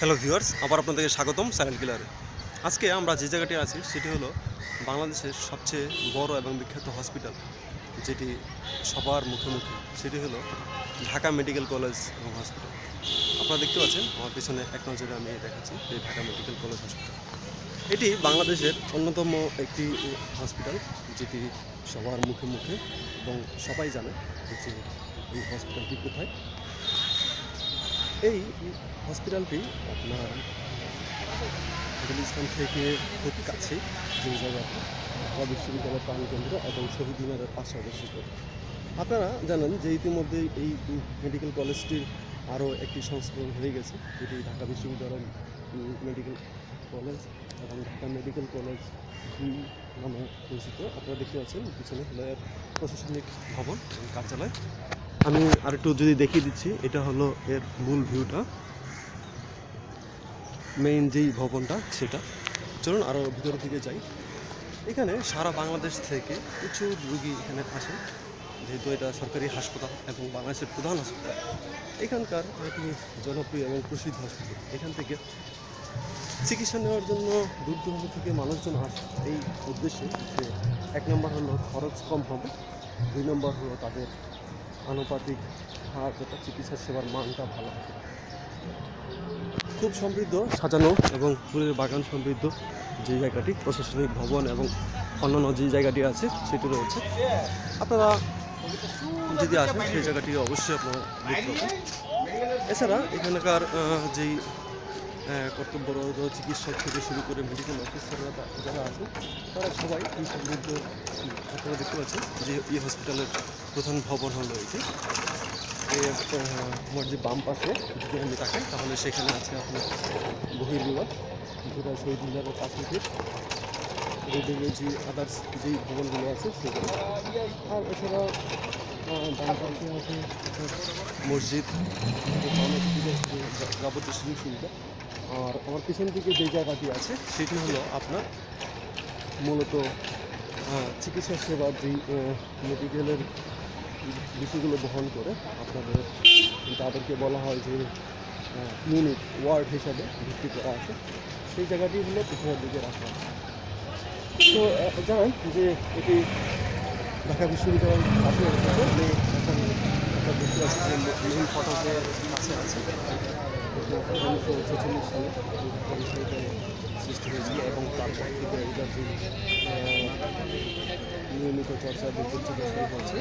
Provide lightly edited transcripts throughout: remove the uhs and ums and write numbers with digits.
Hello viewers, আবার আপনাদেরকে স্বাগতম সাইলেন্ট কিলারে। আজকে আমরা যে জায়গাটি আছি সেটি হলো বাংলাদেশের সবচেয়ে বড় এবং বিখ্যাত হসপিটাল, যেটি সবার মুখে মুখে, সেটি হলো ঢাকা মেডিকেল কলেজ এবং হসপিটাল। আপনারা দেখতে পাচ্ছেন আমার পিছনে এক নজরে আমি দেখাচ্ছি এই ঢাকা মেডিকেল কলেজ হসপিটাল। এটি বাংলাদেশের অন্যতম একটি হসপিটাল, যেটি সবার মুখে মুখে এবং সবাই জানে যে এই হসপিটালটি কোথায়। এই হসপিটালটি আপনার গুলিস্তান থেকে খুব কাছে, যে জায়গাটি ঢাকা বিশ্ববিদ্যালয় প্রাণকেন্দ্র এবং শহীদ মিনারের পাশে অবস্থিত। আপনারা জানেন যে ইতিমধ্যেই এই মেডিকেল কলেজটির আরও একটি সংস্করণ হয়ে গেছে, যেটি ঢাকা বিশ্ববিদ্যালয় মেডিকেল কলেজ এবং ঢাকা মেডিকেল কলেজ নামে পরিচিত। আপনারা দেখতে পাচ্ছেন পিছনে হলো এর প্রশাসনিক ভবন এবং কার্যালয়। আমি আরেকটু যদি দেখিয়ে দিচ্ছি, এটা হলো এর মূল ভিউটা, মেইন যেই ভবনটা সেটা। চলুন আরও ভিতরের দিকে যাই। এখানে সারা বাংলাদেশ থেকে প্রচুর রুগী এখানে আসে, যেহেতু এটা সরকারি হাসপাতাল এবং বাংলাদেশের প্রধান হাসপাতাল। এখানকার একটি জনপ্রিয় এবং প্রসিদ্ধ হসপিটাল। এখান থেকে চিকিৎসা নেওয়ার জন্য দূর দূরান্ত থেকে মানুষজন আসে এই উদ্দেশ্যে যে, এক নম্বর হলো খরচ কম হবে, দুই নম্বর হলো তাদের আনুপাতিক হার যেটা চিকিৎসা সেবার মানটা ভালো হবে। খুব সমৃদ্ধ সাজানো এবং ফুলের বাগান সমৃদ্ধ যে জায়গাটি, প্রশাসনিক ভবন এবং অন্যান্য যে জায়গাটি আছে সেটি রয়েছে। আপনারা যদি আসেন সেই জায়গাটি অবশ্যই আপনারা দেখতে পাবেন। এছাড়া এখানকার যেই কর্তব্যরত চিকিৎসক থেকে শুরু করে মেডিকেল অফিসাররা যারা আছেন, তারা সবাই এই সমৃদ্ধ। আপনারা দেখতে পাচ্ছেন যে এই হসপিটালের প্রধান ভবন হলো এটি। আমার যে বাম পাশে যদি আমি তাকাই, তাহলে সেখানে আছে আপনার বহির্বিভাগ, যেটা শহীদ মিনারের পাশে ঠিক ওইদিকে যে আদার্স যেই ভবনগুলো আছে সেগুলো। আর এছাড়া ডান পাশে আছে মসজিদ, যাবতীয় সুযোগ সুবিধা। আর আমার পিছন দিকে যে জায়গাটি আছে সেটি হলো আপনার মূলত চিকিৎসা সেবার যেই মেডিকেলের বিষয়গুলো বহন করে আপনাদের, তাদেরকে বলা হয় যে ইউনিট ওয়ার্ড হিসাবে ভিত্তি করা আছে, সেই জায়গাটি হলো পিছনের দিকে রাখা। তো জানেন যে এটি ঢাকা বিশ্ববিদ্যালয়ের পাশে দেখতে পাচ্ছি যে মেইন ফটকের কাছে আছে। 1946 সালে ঢাকা বিশ্ববিদ্যালয় সৃষ্টি হয়েছিল এবং তারপর থেকে এটার যে নিয়মিত চর্চা বিদ্যুৎ শুরু হয়েছে।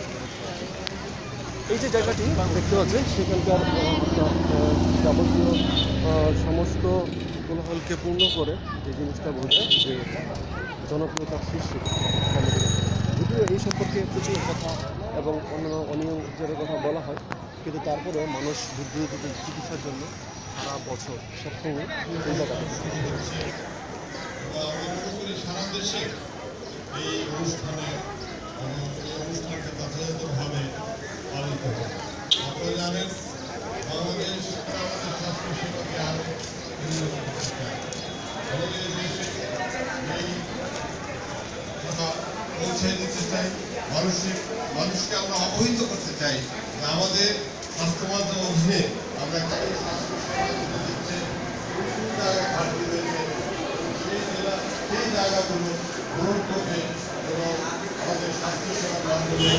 এই যে জায়গাটি দেখতে পাচ্ছেন সেখানকার যাবতীয় সমস্ত কোলাহলকে পূর্ণ করে যে জিনিসটা বোঝায় যে জনপ্রিয়তার শীর্ষে। যদিও এই সম্পর্কে প্রচুর কথা এবং অন্যান্য অনিয়মের কথা বলা হয়, কিন্তু তারপরেও মানুষ দূর চিকিৎসার জন্য সারা বছর সবসময় এই জায়গাটা সারা দেশে এই অনুষ্ঠানটা যথাযথভাবে পালিত হয়। আপনারা জানেন বাংলাদেশ আমাদের স্বাস্থ্যসেবাকে আরও উন্নত করতে চায়। আমাদের দেশে এই কথা পৌঁছে দিতে চাই, মানুষকে আমরা অবহিত করতে চাই যে আমাদের স্বাস্থ্য মাধ্যম অধীনে আমরা সেই ঘাটতি রয়েছে, সেই জায়গাগুলো পূরণ করবে এবং আমাদের স্বাস্থ্যসেবা মাধ্যমে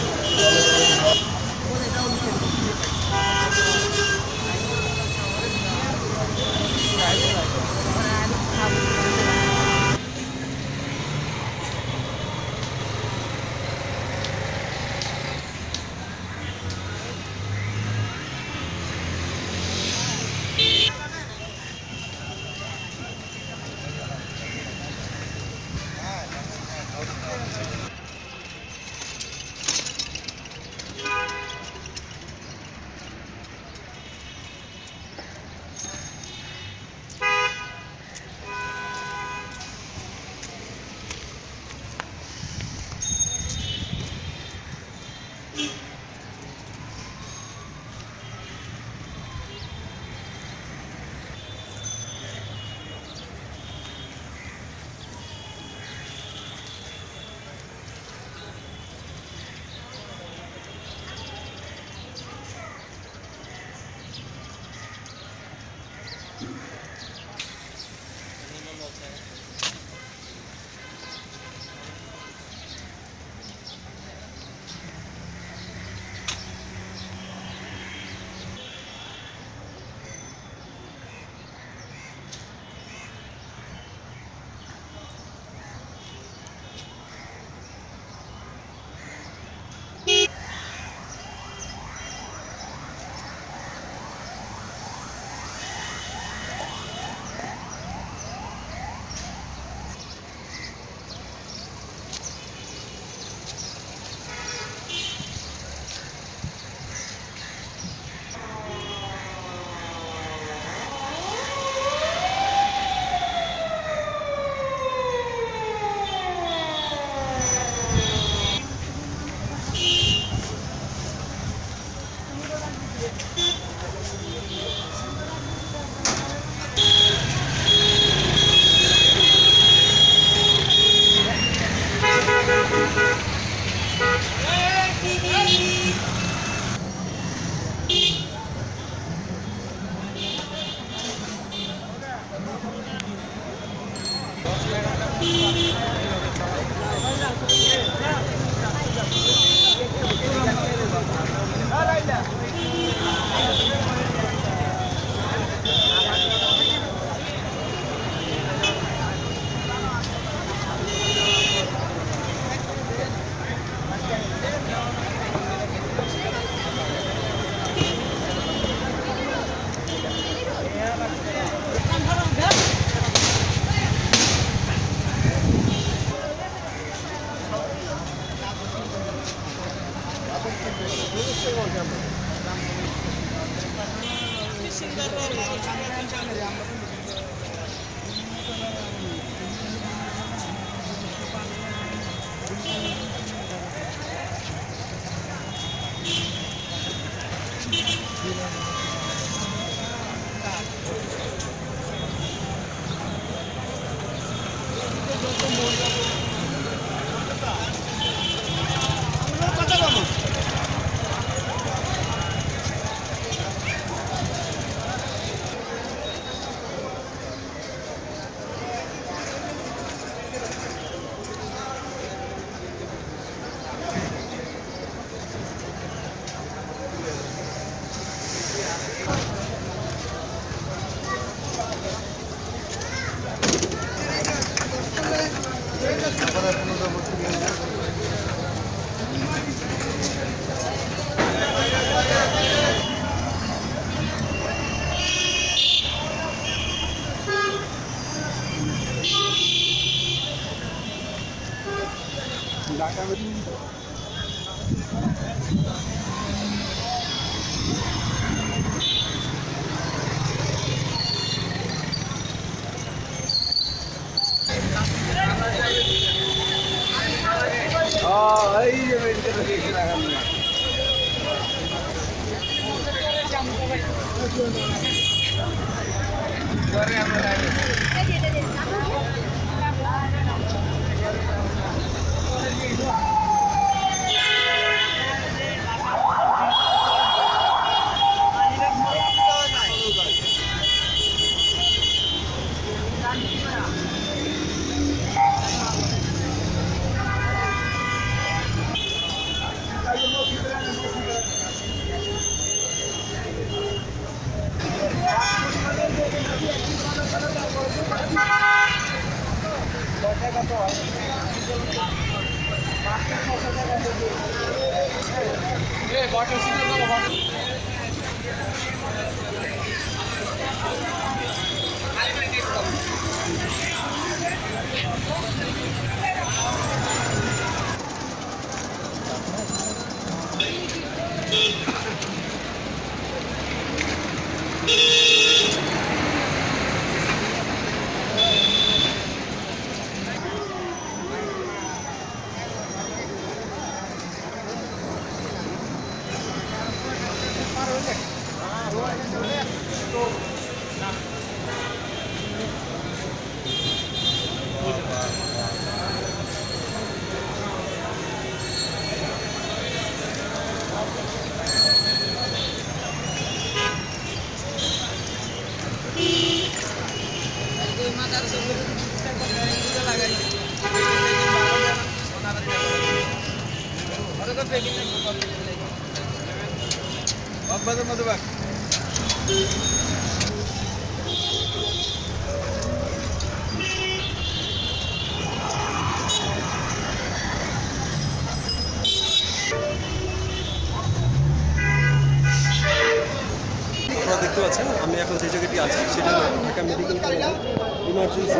আপনারা দেখতে পাচ্ছেন আমি এখন যে জায়গাটি আছি সেটা হলো ঢাকা মেডিকেল কলেজের ইমার্জেন্সি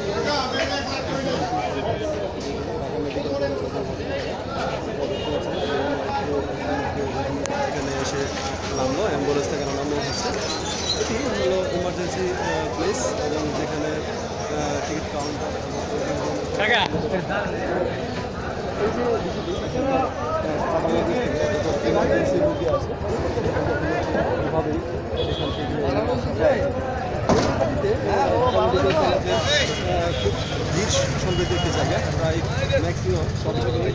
এখানে এসে নামলো অ্যাম্বুলেন্স থেকে নামানো হচ্ছে। এটি হলো ইমার্জেন্সি প্লেস এবং যেখানে টিকিট কাউন্টার ইমার্জেন্সি রুগী আছে এভাবেই সেখান থেকে খুব ভিড় সমৃদ্ধ একটি জায়গা প্রায় ম্যাক্সিমাম সব জায়গায়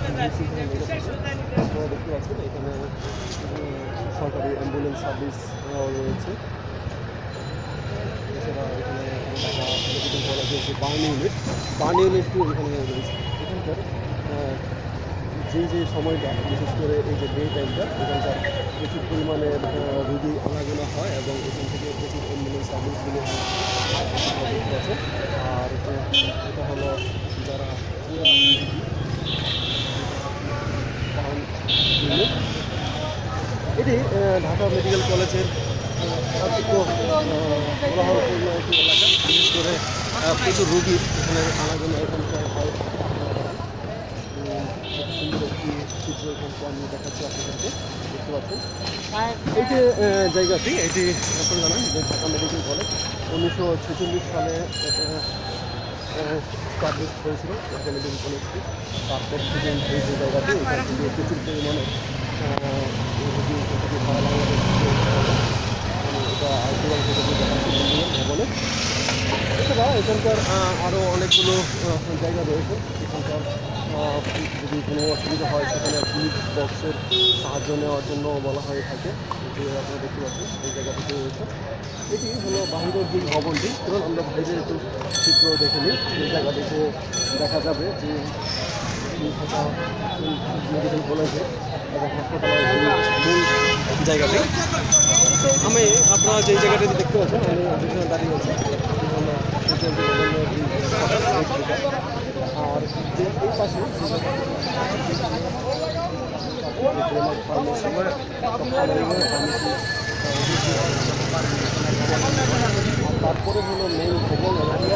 দেখতে পাচ্ছেন এখানে সরকারি অ্যাম্বুলেন্স সার্ভিস রয়েছে। এছাড়া এখানে ঢাকা মেডিকেল কলেজ যে বার্ন ইউনিটটি এখানে রয়েছে। এখানকার যে সময়টা বিশেষ করে এই যে ডে টাইমটা এখানকার প্রচুর পরিমাণে রুগী আনাগোনা হয় এবং এখান থেকে প্রচুর অ্যাম্বুলেন্স সার্ভিসগুলো দেখতে আছে। আর এটা হলো যারা এটি ঢাকা মেডিকেল কলেজের কোলাহলপূর্ণ একটি এলাকা, বিশেষ করে প্রচুর রুগীর এখানে আনাগোনা এখানকার হয়। সুন্দর একটি চিত্র এখানকে আমি দেখাচ্ছি আপনাদেরকে, দেখতে পাচ্ছেন। এই যে জায়গাটি, এটি আপনারা জানেন যে ঢাকা মেডিকেল কলেজ 1946 সালে স্টাবলিশ হয়েছিল ঢাকা মেডিকেল কলেজটি। তারপর থেকে এই যে জায়গাটি এখান থেকে প্রচুর পরিমাণে রুগী থেকে সারা বাংলাদেশ এটা আইসিওয়াল থেকে দেখাচ্ছি ভবনে। এছাড়া এখানকার আরও অনেকগুলো জায়গা রয়েছে। এখানকার যদি কোনো অসুবিধা হয় সেখানে পুলিশ বক্সের সাহায্য নেওয়ার জন্য বলা হয়ে থাকে, যে আপনারা দেখতে পাচ্ছেন এই জায়গাটিতে রয়েছে। এটি হলো বাহিরের যে ভবনটি, কারণ আমরা বাইরের একটু চিত্র দেখে নিই। এই জায়গাটিতে দেখা যাবে যে ঢাকা মেডিকেল কলেজে এবং হাসপাতালের মূল জায়গাটি। আমি আপনারা যে জায়গাটিতে দেখতে পাচ্ছেন, আমি যেখানে দাঁড়িয়ে আছি আর যে এই পাশে তারপরে হলো মেইন ভবন।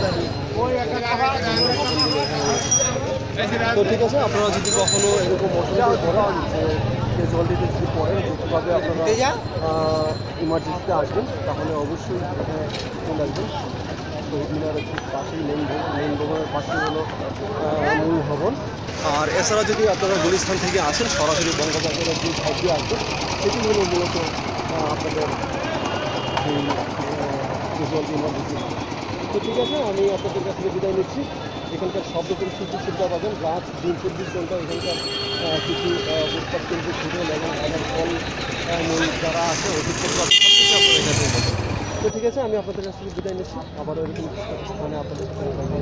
তো ঠিক আছে, আপনারা যদি কখনো এরকম অসুবিধায় পড়েন যে ক্যাজুয়ালিটিতে যদি পড়েন, যেভাবে আপনারা ইমার্জেন্সিতে আসবেন, তাহলে অবশ্যই চলে আসবেন। শহীদ মিনারের ঠিক পাশেই মেইন ভবনের পাশেই হলো মূল ভবন। আর এছাড়া যদি আপনারা গুলিস্তান থেকে আসেন, সরাসরি বঙ্গবাজারের যে সাইড দিয়ে আসবেন, সেটি হলো মূলত আপনাদের এই ক্যাজুয়ালিটি ইমার্জেন্সি। তো ঠিক আছে, আমি আপনাদের কাছ থেকে বিদায় নিচ্ছি। এখানকার শব্দ পরিস্থিতি সুবিধা পাবেন। রাত দিন 24 ঘন্টা এখানকার কিছু উৎপাদ কেন্দ্রিক হোটেল এবং ফল মূল যারা আছে ওষুধপত্র আছে, সব কিছু আপনারা এখানে পাবেন। তো ঠিক আছে, আমি আপনাদের কাছ থেকে বিদায় নিচ্ছি। আবারও এরকম স্থানে আপনাদের